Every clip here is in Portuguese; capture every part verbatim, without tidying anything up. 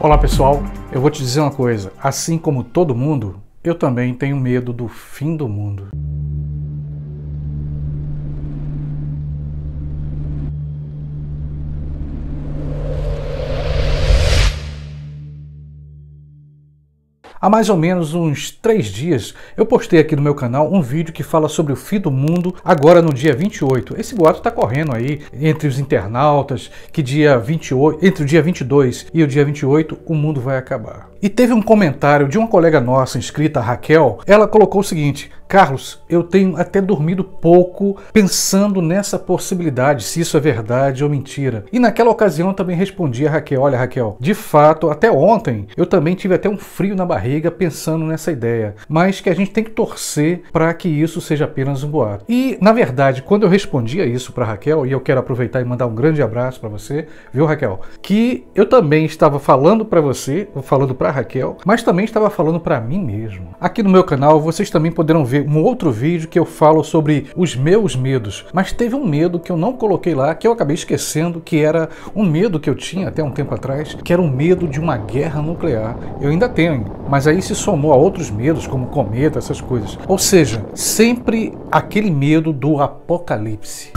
Olá pessoal, eu vou te dizer uma coisa, assim como todo mundo, eu também tenho medo do fim do mundo. Há mais ou menos uns três dias eu postei aqui no meu canal um vídeo que fala sobre o fim do mundo agora no dia vinte e oito. Esse boato está correndo aí entre os internautas que dia vinte e oito, entre o dia vinte e dois e o dia vinte e oito o mundo vai acabar. E teve um comentário de uma colega nossa inscrita, a Raquel. Ela colocou o seguinte: Carlos, eu tenho até dormido pouco pensando nessa possibilidade, se isso é verdade ou mentira. E naquela ocasião eu também respondi a Raquel: olha Raquel, de fato, até ontem eu também tive até um frio na barriga pensando nessa ideia, mas que a gente tem que torcer para que isso seja apenas um boato. E na verdade, quando eu respondia isso para Raquel, e eu quero aproveitar e mandar um grande abraço para você, viu Raquel, que eu também estava falando para você, falando para Raquel, mas também estava falando para mim mesmo. Aqui no meu canal vocês também poderão ver um outro vídeo que eu falo sobre os meus medos, mas teve um medo que eu não coloquei lá, que eu acabei esquecendo, que era um medo que eu tinha até um tempo atrás, que era um medo de uma guerra nuclear. Eu ainda tenho, mas aí se somou a outros medos, como cometa, essas coisas. Ou seja, sempre aquele medo do apocalipse.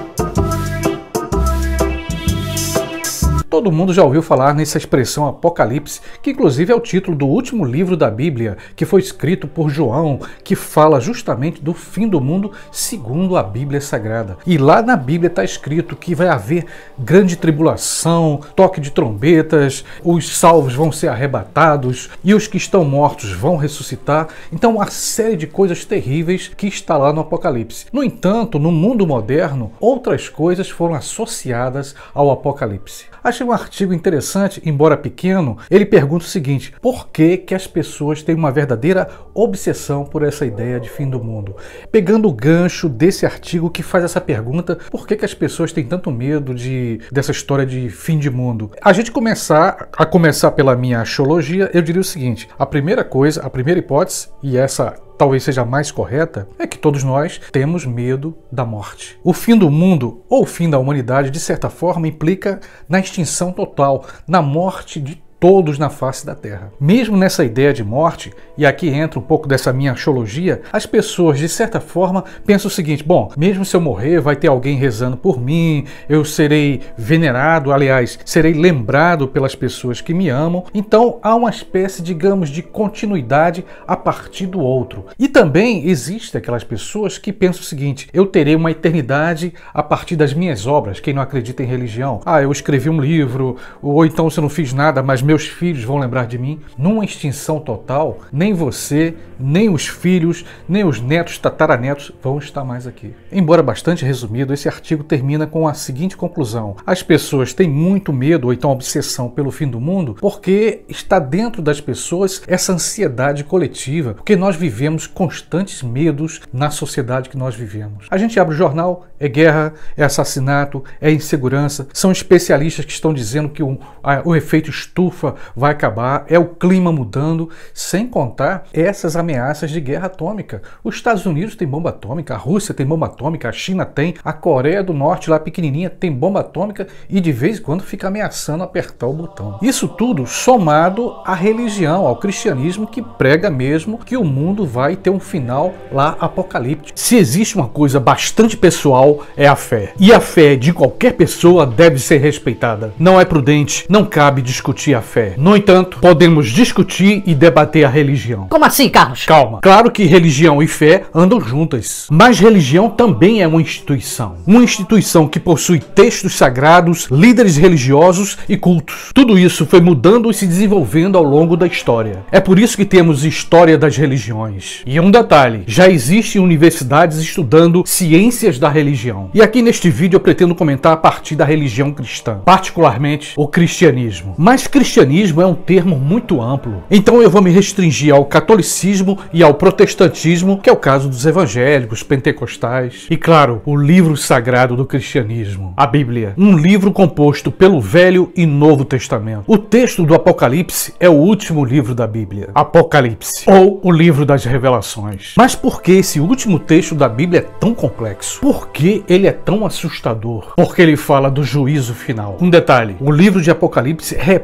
Todo mundo já ouviu falar nessa expressão Apocalipse, que inclusive é o título do último livro da Bíblia, que foi escrito por João, que fala justamente do fim do mundo segundo a Bíblia Sagrada. E lá na Bíblia está escrito que vai haver grande tribulação, toque de trombetas, os salvos vão ser arrebatados e os que estão mortos vão ressuscitar. Então, uma série de coisas terríveis que está lá no Apocalipse. No entanto, no mundo moderno, outras coisas foram associadas ao Apocalipse. Achei um artigo interessante, embora pequeno. Ele pergunta o seguinte: por que que as pessoas têm uma verdadeira obsessão por essa ideia de fim do mundo? Pegando o gancho desse artigo que faz essa pergunta, por que que as pessoas têm tanto medo de, dessa história de fim de mundo? A gente começar, a começar pela minha axiologia, eu diria o seguinte: a primeira coisa, a primeira hipótese, e essa talvez seja a mais correta, é que todos nós temos medo da morte. O fim do mundo, ou o fim da humanidade, de certa forma, implica na extinção total, na morte de todos na face da Terra. Mesmo nessa ideia de morte, e aqui entra um pouco dessa minha axiologia, as pessoas, de certa forma, pensam o seguinte: bom, mesmo se eu morrer, vai ter alguém rezando por mim, eu serei venerado, aliás, serei lembrado pelas pessoas que me amam, então há uma espécie, digamos, de continuidade a partir do outro. E também existem aquelas pessoas que pensam o seguinte: eu terei uma eternidade a partir das minhas obras. Quem não acredita em religião, ah, eu escrevi um livro, ou então se eu não fiz nada, mas meus filhos vão lembrar de mim. Numa extinção total, nem você, nem os filhos, nem os netos, tataranetos vão estar mais aqui. Embora bastante resumido, esse artigo termina com a seguinte conclusão: as pessoas têm muito medo, ou então obsessão pelo fim do mundo, porque está dentro das pessoas essa ansiedade coletiva, porque nós vivemos constantes medos na sociedade que nós vivemos. A gente abre o jornal, é guerra, é assassinato, é insegurança, são especialistas que estão dizendo que o, a, o efeito estufa vai acabar, é o clima mudando, sem contar essas ameaças de guerra atômica. Os Estados Unidos tem bomba atômica, a Rússia tem bomba atômica, a China tem, a Coreia do Norte, lá pequenininha, tem bomba atômica e de vez em quando fica ameaçando apertar o botão. Isso tudo somado à religião, ao cristianismo, que prega mesmo que o mundo vai ter um final lá apocalíptico. Se existe uma coisa bastante pessoal, é a fé. E a fé de qualquer pessoa deve ser respeitada. Não é prudente, não cabe discutir a fé. No entanto, podemos discutir e debater a religião. Como assim, Carlos? Calma. Claro que religião e fé andam juntas, mas religião também é uma instituição. Uma instituição que possui textos sagrados, líderes religiosos e cultos. Tudo isso foi mudando e se desenvolvendo ao longo da história. É por isso que temos história das religiões. E um detalhe, já existem universidades estudando ciências da religião. E aqui neste vídeo eu pretendo comentar a partir da religião cristã, particularmente o cristianismo. Mas cristianismo é um termo muito amplo, então eu vou me restringir ao catolicismo e ao protestantismo, que é o caso dos evangélicos, pentecostais e, claro, o livro sagrado do cristianismo, a Bíblia, um livro composto pelo Velho e Novo Testamento. O texto do Apocalipse é o último livro da Bíblia, Apocalipse, ou o livro das revelações. Mas por que esse último texto da Bíblia é tão complexo? Por que ele é tão assustador? Porque ele fala do juízo final. Um detalhe, o livro de Apocalipse é repleto de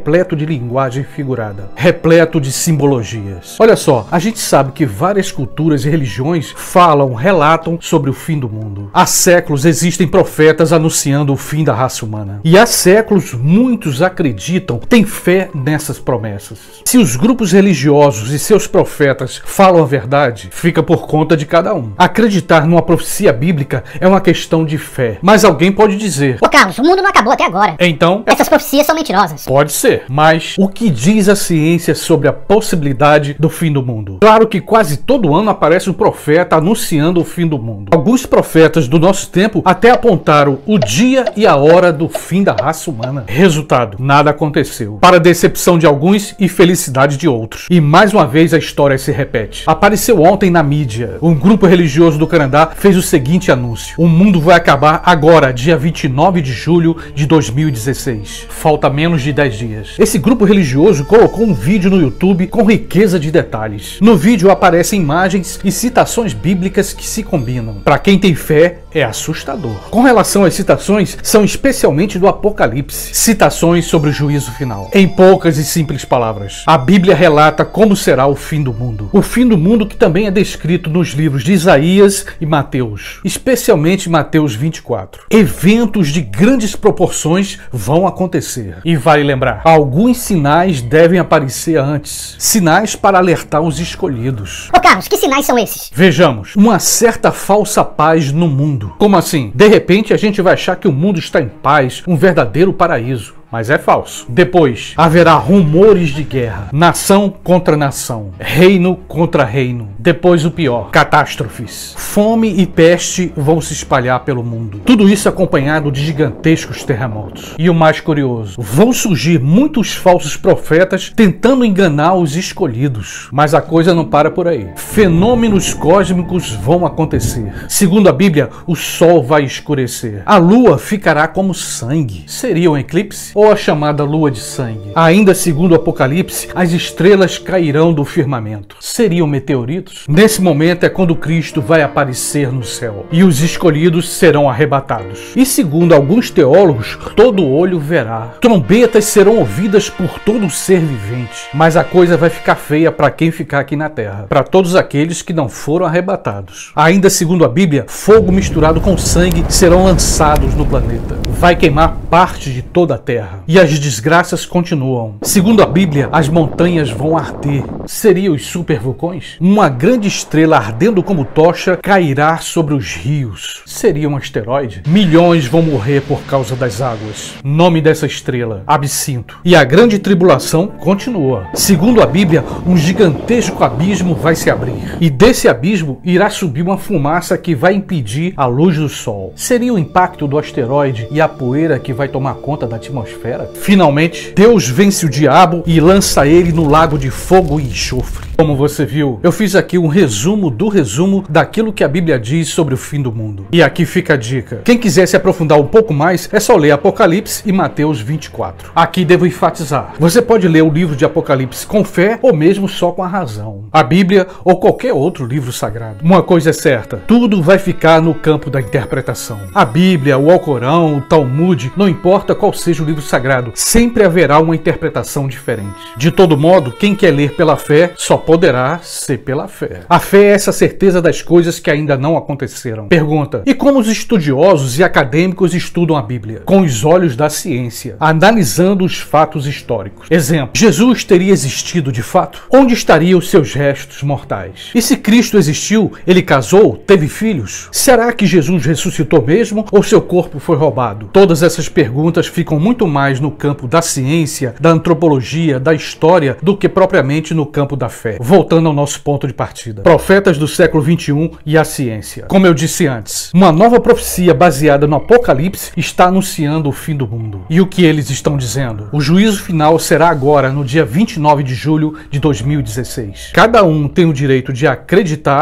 de linguagem figurada, repleto de simbologias. Olha só, a gente sabe que várias culturas e religiões falam, relatam sobre o fim do mundo. Há séculos existem profetas anunciando o fim da raça humana. E há séculos muitos acreditam, têm fé nessas promessas. Se os grupos religiosos e seus profetas falam a verdade, fica por conta de cada um. Acreditar numa profecia bíblica é uma questão de fé. Mas alguém pode dizer: Ô Carlos, o mundo não acabou até agora. Então, essas profecias são mentirosas. Pode ser, mas o que diz a ciência sobre a possibilidade do fim do mundo? Claro que quase todo ano aparece um profeta anunciando o fim do mundo. Alguns profetas do nosso tempo até apontaram o dia e a hora do fim da raça humana. Resultado, nada aconteceu. Para decepção de alguns e felicidade de outros. E mais uma vez a história se repete. Apareceu ontem na mídia. Um grupo religioso do Canadá fez o seguinte anúncio: o mundo vai acabar agora, dia vinte e nove de julho de dois mil e dezesseis. Falta menos de dez dias. Esse grupo religioso colocou um vídeo no YouTube com riqueza de detalhes. No vídeo aparecem imagens e citações bíblicas que se combinam. Para quem tem fé, é assustador. Com relação às citações, são especialmente do Apocalipse, citações sobre o juízo final. Em poucas e simples palavras, a Bíblia relata como será o fim do mundo. O fim do mundo que também é descrito nos livros de Isaías e Mateus, especialmente Mateus vinte e quatro. Eventos de grandes proporções vão acontecer. E vale lembrar, alguns sinais devem aparecer antes. Sinais para alertar os escolhidos. Ô Carlos, que sinais são esses? Vejamos, uma certa falsa paz no mundo. Como assim? De repente a gente vai achar que o mundo está em paz, um verdadeiro paraíso. Mas é falso. Depois, haverá rumores de guerra. Nação contra nação. Reino contra reino. Depois o pior, catástrofes. Fome e peste vão se espalhar pelo mundo. Tudo isso acompanhado de gigantescos terremotos. E o mais curioso, vão surgir muitos falsos profetas tentando enganar os escolhidos. Mas a coisa não para por aí. Fenômenos cósmicos vão acontecer. Segundo a Bíblia, o sol vai escurecer. A lua ficará como sangue. Seria um eclipse? Ou a chamada lua de sangue? Ainda segundo o Apocalipse, as estrelas cairão do firmamento. Seriam meteoritos? Nesse momento é quando Cristo vai aparecer no céu e os escolhidos serão arrebatados. E segundo alguns teólogos, todo olho verá. Trombetas serão ouvidas por todo ser vivente. Mas a coisa vai ficar feia para quem ficar aqui na terra, para todos aqueles que não foram arrebatados. Ainda segundo a Bíblia, fogo misturado com sangue serão lançados no planeta. Vai queimar parte de toda a terra. E as desgraças continuam. Segundo a Bíblia, as montanhas vão arder. Seriam os supervulcões? Uma grande estrela ardendo como tocha cairá sobre os rios. Seria um asteroide? Milhões vão morrer por causa das águas. Nome dessa estrela: Absinto. E a grande tribulação continua. Segundo a Bíblia, um gigantesco abismo vai se abrir. E desse abismo irá subir uma fumaça que vai impedir a luz do sol. Seria o impacto do asteroide e a poeira que vai tomar conta da atmosfera? Finalmente, Deus vence o diabo e lança ele no lago de fogo e enxofre. Como você viu, eu fiz aqui um resumo do resumo daquilo que a Bíblia diz sobre o fim do mundo. E aqui fica a dica. Quem quiser se aprofundar um pouco mais, é só ler Apocalipse e Mateus vinte e quatro. Aqui devo enfatizar. Você pode ler o livro de Apocalipse com fé ou mesmo só com a razão. A Bíblia ou qualquer outro livro sagrado. Uma coisa é certa, tudo vai ficar no campo da interpretação. A Bíblia, o Alcorão, o Talmud, não importa qual seja o livro sagrado, sempre haverá uma interpretação diferente. De todo modo, quem quer ler pela fé só poderá ser pela fé. A fé é essa certeza das coisas que ainda não aconteceram. Pergunta: e como os estudiosos e acadêmicos estudam a Bíblia? Com os olhos da ciência, analisando os fatos históricos. Exemplo: Jesus teria existido de fato? Onde estariam os seus restos mortais? E se Cristo existiu, ele casou, teve filhos? Será que Jesus ressuscitou mesmo ou seu corpo foi roubado? Todas essas perguntas ficam muito mais no campo da ciência, da antropologia, da história, do que propriamente no campo da fé. Voltando ao nosso ponto de partida. Profetas do século vinte e um e a ciência. Como eu disse antes, uma nova profecia baseada no Apocalipse está anunciando o fim do mundo. E o que eles estão dizendo? O juízo final será agora, no dia vinte e nove de julho de dois mil e dezesseis. Cada um tem o direito de acreditar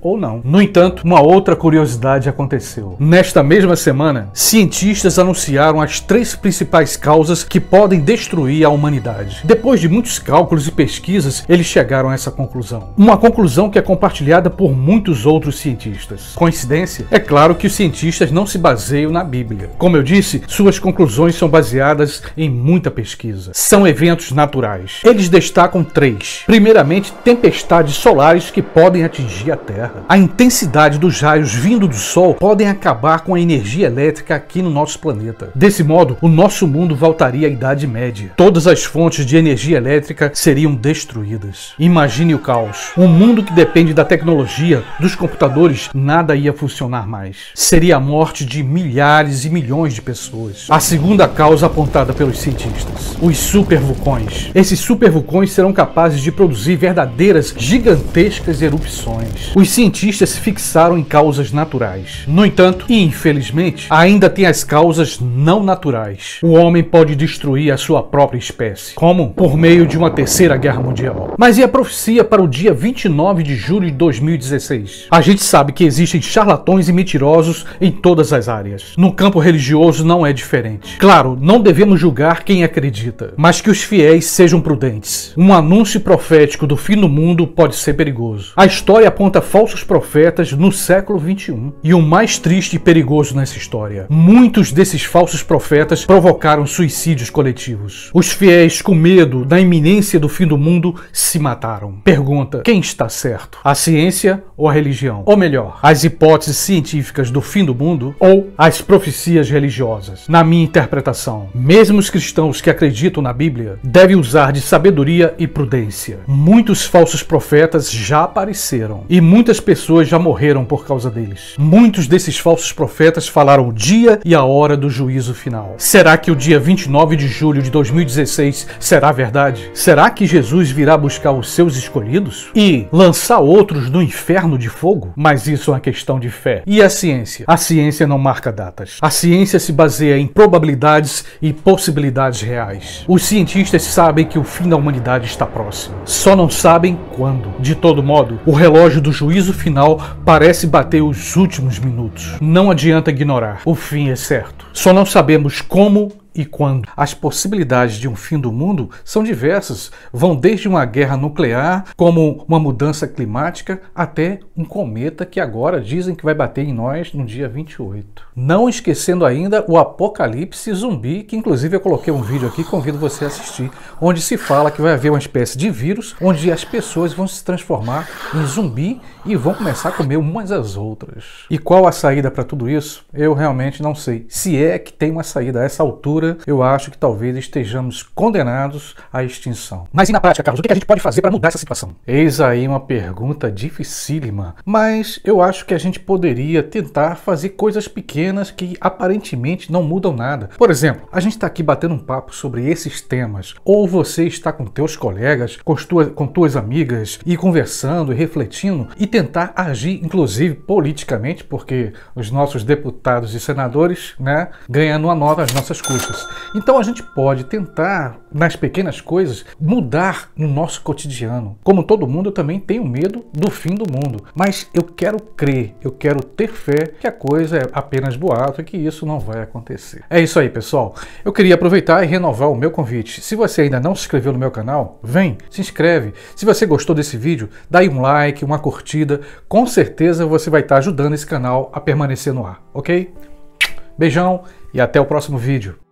ou não. No entanto, uma outra curiosidade aconteceu. Nesta mesma semana, cientistas anunciaram as três principais causas que podem destruir a humanidade. Depois de muitos cálculos e pesquisas, eles chegaram a essa conclusão. Uma conclusão que é compartilhada por muitos outros cientistas. Coincidência? É claro que os cientistas não se baseiam na Bíblia. Como eu disse, suas conclusões são baseadas em muita pesquisa. São eventos naturais. Eles destacam três. Primeiramente, tempestades solares que podem atingir a Terra. A intensidade dos raios vindo do Sol podem acabar com a energia elétrica aqui no nosso planeta. Desse modo, o nosso mundo voltaria à Idade Média. Todas as fontes de energia elétrica seriam destruídas. Imagine o caos. Um mundo que depende da tecnologia, dos computadores, nada ia funcionar mais. Seria a morte de milhares e milhões de pessoas. A segunda causa apontada pelos cientistas: os supervulcões. Esses supervulcões serão capazes de produzir verdadeiras gigantescas erupções. Os cientistas se fixaram em causas naturais. No entanto, e infelizmente, ainda tem as causas não naturais. O homem pode destruir a sua própria espécie. Como? Por meio de uma terceira guerra mundial. Mas e a profecia para o dia vinte e nove de julho de dois mil e dezesseis? A gente sabe que existem charlatões e mentirosos em todas as áreas. No campo religioso não é diferente. Claro, não devemos julgar quem acredita, mas que os fiéis sejam prudentes. Um anúncio profético do fim do mundo pode ser perigoso. A história aponta falsos profetas no século vinte e um. E o mais triste e perigoso nessa história: muitos desses falsos profetas provocaram suicídios coletivos. Os fiéis, com medo da iminência do fim do mundo, se mataram. Pergunta: quem está certo? A ciência ou a religião? Ou melhor, as hipóteses científicas do fim do mundo ou as profecias religiosas? Na minha interpretação, mesmo os cristãos que acreditam na Bíblia devem usar de sabedoria e prudência. Muitos falsos profetas já apareceram e muitas pessoas já morreram por causa deles. Muitos desses falsos profetas falaram o dia e a hora do juízo final. Será que o dia vinte e nove de julho de dois mil e dezesseis será verdade? Será que Jesus virá buscar os seus escolhidos e lançar outros no inferno de fogo? Mas isso é uma questão de fé. E a ciência? A ciência não marca datas. A ciência se baseia em probabilidades e possibilidades reais. Os cientistas sabem que o fim da humanidade está próximo. Só não sabem quando. De todo modo, o relógio do juízo final parece bater os últimos minutos. Não adianta ignorar. O fim é certo. Só não sabemos como e quando. As possibilidades de um fim do mundo são diversas. Vão desde uma guerra nuclear, como uma mudança climática, até um cometa que agora dizem que vai bater em nós no dia vinte e oito. Não esquecendo ainda o apocalipse zumbi, que inclusive eu coloquei um vídeo aqui, convido você a assistir, onde se fala que vai haver uma espécie de vírus, onde as pessoas vão se transformar em zumbi e vão começar a comer umas às outras. E qual a saída para tudo isso? Eu realmente não sei. Se é que tem uma saída a essa altura, eu acho que talvez estejamos condenados à extinção. Mas e na prática, Carlos, o que a gente pode fazer para mudar essa situação? Eis aí uma pergunta dificílima, mas eu acho que a gente poderia tentar fazer coisas pequenas que aparentemente não mudam nada. Por exemplo, a gente está aqui batendo um papo sobre esses temas, ou você está com teus colegas, com tuas, com tuas amigas, e conversando e refletindo, e tentar agir, inclusive politicamente, porque os nossos deputados e senadores, né, ganhando uma nota às nossas custas. Então a gente pode tentar, nas pequenas coisas, mudar no nosso cotidiano. Como todo mundo, eu também tenho medo do fim do mundo. Mas eu quero crer, eu quero ter fé que a coisa é apenas boato e que isso não vai acontecer. É isso aí, pessoal. Eu queria aproveitar e renovar o meu convite. Se você ainda não se inscreveu no meu canal, vem, se inscreve. Se você gostou desse vídeo, dá aí um like, uma curtida. Com certeza você vai estar ajudando esse canal a permanecer no ar, ok? Beijão e até o próximo vídeo.